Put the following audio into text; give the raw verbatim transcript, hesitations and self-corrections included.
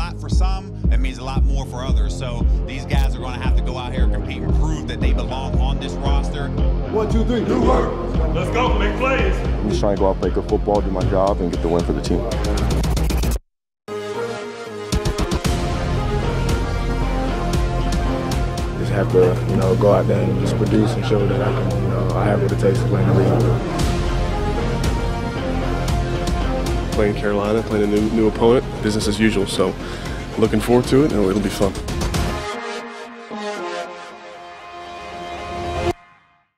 lot for some, it means a lot more for others. So these guys are going to have to go out here and compete and prove that they belong on this roster. One, two, three, new work. Let's go, make plays. I'm just trying to go out and play good football, do my job, and get the win for the team. Just have to, you know, go out there and just produce and show that I can, you know, I have what it takes to play in the league. Playing Carolina, playing a new new opponent, business as usual. So, looking forward to it, and it'll be fun.